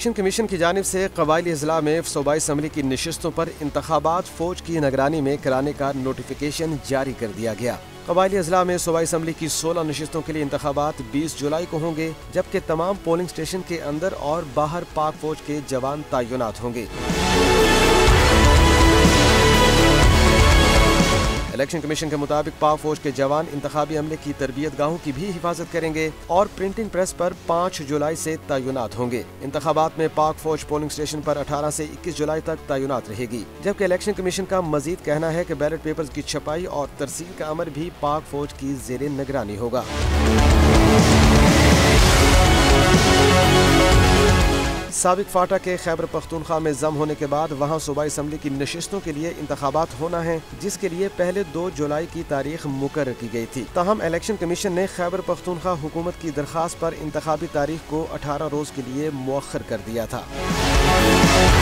Election commission کی جانب سے قبائلی اضلاع میں صوبائی اسمبلی کی نشستوں پر انتخابات فوج کی نگرانی میں کرانے کا نوٹیفیکیشن جاری کر دیا گیا۔ قبائلی اضلاع میں صوبائی اسمبلی کی 16 نشستوں کے لیے انتخابات 20 جولائی کو ہوں گے، جبکہ تمام پولنگ اسٹیشن کے اندر اور باہر پاک فوج کے جوان تعینات ہوں گے۔ الیکشن کمیشن کے مطابق پاک فوج کے جوان انتخابی عملے کی تربیت گاہوں کی بھی حفاظت کریں گے اور پرنٹنگ پریس پر 5 جولائی سے تعینات ہوں گے۔ انتخابات میں پاک فوج پولنگ اسٹیشن پر 18 سے 21 جولائی تک تعینات رہے گی، جبکہ الیکشن کمیشن کا مزید کہنا ہے کہ بیلٹ پیپرز کی چھپائی اور ترسیل کا عمل بھی پاک فوج کی زیر نگرانی ہوگا۔ سابق فاٹا کے خیبر پختونخوا میں ضم ہونے کے بعد وہاں صوبائی اسمبلی کی نشستوں کے لیے انتخابات ہونا ہے، جس کے لیے پہلے 2 جولائی کی تاریخ مقرر کی گئی تھی۔ تاہم الیکشن کمیشن نے خیبر پختونخوا حکومت کی درخواست پر انتخابی تاریخ کو 18 روز کے لیے مؤخر کر دیا تھا۔